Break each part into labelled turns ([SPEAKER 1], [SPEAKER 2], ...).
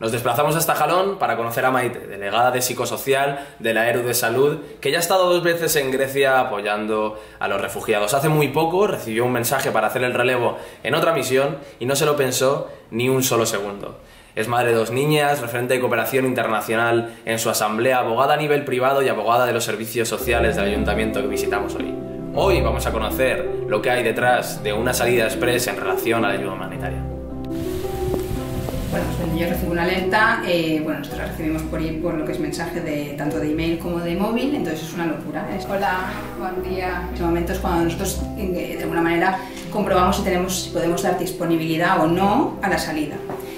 [SPEAKER 1] Nos desplazamos hasta Jalón para conocer a Maite, delegada de Psicosocial de la ERU de Salud, que ya ha estado 2 veces en Grecia apoyando a los refugiados. Hace muy poco recibió un mensaje para hacer el relevo en otra misión y no se lo pensó ni un solo segundo. Es madre de 2 niñas, referente de cooperación internacional en su asamblea, abogada a nivel privado y abogada de los servicios sociales del ayuntamiento que visitamos hoy. Hoy vamos a conocer lo que hay detrás de una salida express en relación a la ayuda humanitaria.
[SPEAKER 2] Bueno, pues cuando yo recibo una alerta, nosotros la recibimos por lo que es mensaje tanto de email como de móvil, entonces es una locura. Hola, buen día. En ese momento es cuando nosotros de alguna manera comprobamos si podemos dar disponibilidad o no a la salida.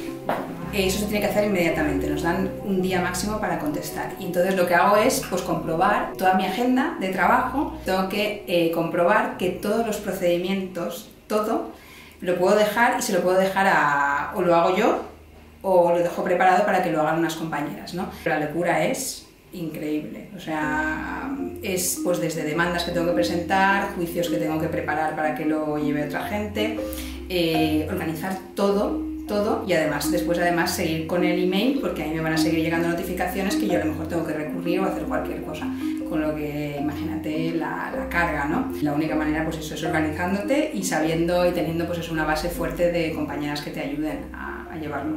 [SPEAKER 2] Eso se tiene que hacer inmediatamente, nos dan un día máximo para contestar. Y entonces lo que hago es comprobar toda mi agenda de trabajo, tengo que comprobar que todos los procedimientos, todo, lo puedo dejar y se lo puedo dejar o lo hago yo o lo dejo preparado para que lo hagan unas compañeras, ¿no? La locura es increíble, o sea, es pues desde demandas que tengo que presentar, juicios que tengo que preparar para que lo lleve otra gente, organizar todo y además seguir con el email, porque a mí me van a seguir llegando notificaciones que yo a lo mejor tengo que recurrir o hacer cualquier cosa, con lo que imagínate la carga, ¿no? La única manera pues eso es organizándote y sabiendo y teniendo pues una base fuerte de compañeras que te ayuden a llevarlo.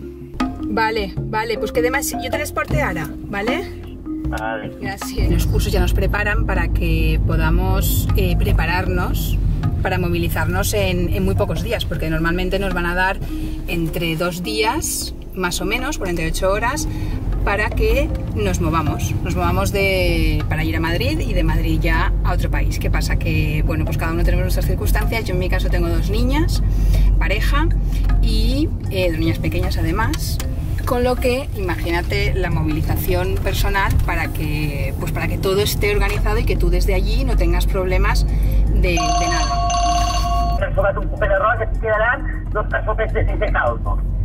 [SPEAKER 3] Vale, pues que además yo te transporte ahora, ¿vale?
[SPEAKER 4] Vale.
[SPEAKER 3] Gracias. Los cursos ya nos preparan para que podamos prepararnos para movilizarnos en muy pocos días, porque normalmente nos van a dar entre 2 días, más o menos, 48 horas, para que nos movamos para ir a Madrid y de Madrid ya a otro país. ¿Qué pasa? Que, bueno, pues cada uno tenemos nuestras circunstancias. Yo en mi caso tengo 2 niñas, pareja y 2 niñas pequeñas además, con lo que imagínate la movilización personal para que todo esté organizado y que tú desde allí no tengas problemas de nada.
[SPEAKER 4] Resolver un poc d'error que quedaran 2 persones desinfectados.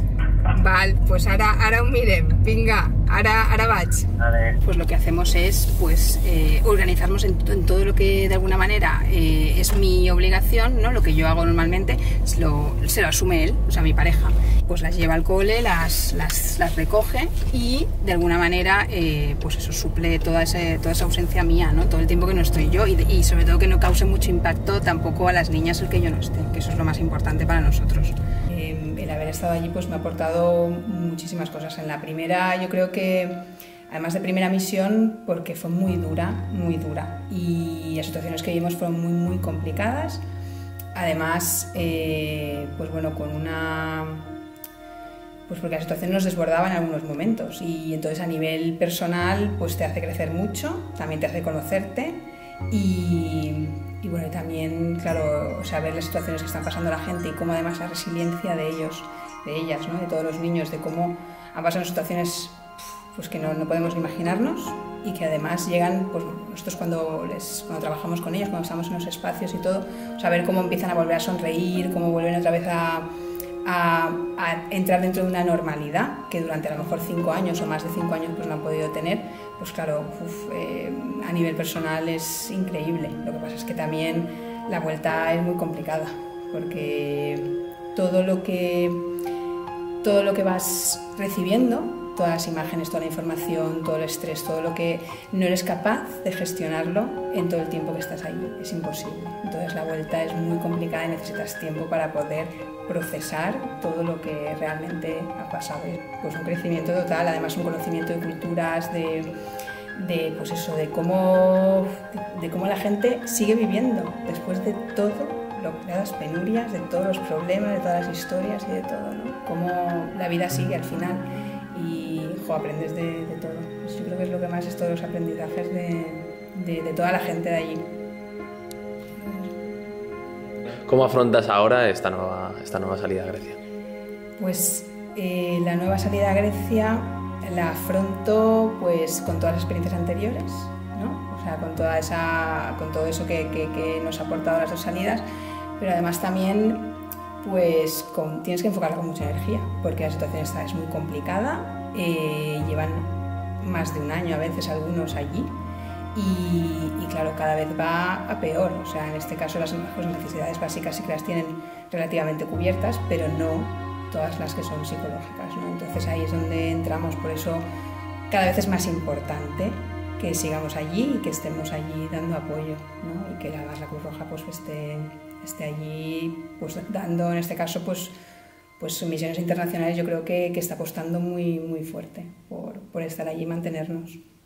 [SPEAKER 3] Val, pues ara ho mirem, vinga, ara vaig.
[SPEAKER 4] Vale.
[SPEAKER 3] Pues lo que hacemos es organizarnos en todo lo que de alguna manera es mi obligación, ¿no? Lo que yo hago normalmente se lo asume él, o sea, mi pareja. Pues las lleva al cole, las recoge y de alguna manera pues eso suple toda esa ausencia mía, ¿no? Todo el tiempo que no estoy yo y sobre todo que no cause mucho impacto tampoco a las niñas el que yo no esté, que eso es lo más importante para nosotros. El haber estado allí pues me ha aportado muchísimas cosas. En la primera, yo creo que además de primera misión, porque fue muy dura y las situaciones que vimos fueron muy complicadas. Además, pues bueno, porque la situación nos desbordaba en algunos momentos y entonces a nivel personal pues te hace crecer mucho, también te hace conocerte y bueno, y también, claro, saber las situaciones que están pasando la gente y cómo además la resiliencia de ellas, ¿no? De todos los niños, de cómo han pasado situaciones pues que no podemos imaginarnos y que además llegan, pues nosotros cuando trabajamos con ellos, cuando estamos en los espacios y todo, saber cómo empiezan a volver a sonreír, cómo vuelven otra vez a entrar dentro de una normalidad que durante a lo mejor 5 años o más de 5 años pues no han podido tener, pues claro, a nivel personal es increíble. Lo que pasa es que también la vuelta es muy complicada porque todo lo que vas recibiendo, todas las imágenes, toda la información, todo el estrés, todo lo que no eres capaz de gestionarlo en todo el tiempo que estás ahí, es imposible. Entonces la vuelta es muy complicada y necesitas tiempo para poder procesar todo lo que realmente ha pasado. Pues un crecimiento total, además un conocimiento de culturas, pues eso, de cómo la gente sigue viviendo después de todo, de las penurias, de todos los problemas, de todas las historias y de todo, ¿no? Cómo la vida sigue al final y aprendes de todo. Pues yo creo que es lo que más es todos los aprendizajes de toda la gente de allí.
[SPEAKER 1] ¿Cómo afrontas ahora esta nueva salida a Grecia? Pues
[SPEAKER 3] la nueva salida a Grecia la afronto pues con todas las experiencias anteriores, ¿no? O sea, con todo eso que nos ha aportado las 2 salidas, pero además también pues tienes que enfocarlo con mucha energía, porque la situación esta es muy complicada, llevan más de 1 año a veces algunos allí y claro, cada vez va a peor. O sea, en este caso las necesidades básicas sí que las tienen relativamente cubiertas, pero no todas las que son psicológicas, ¿no? Entonces ahí es donde entramos, por eso cada vez es más importante que sigamos allí y que estemos allí dando apoyo, ¿no? Y que además la Cruz Roja pues esté allí pues dando, en este caso, pues misiones internacionales. Yo creo que está apostando muy fuerte por estar allí y mantenernos.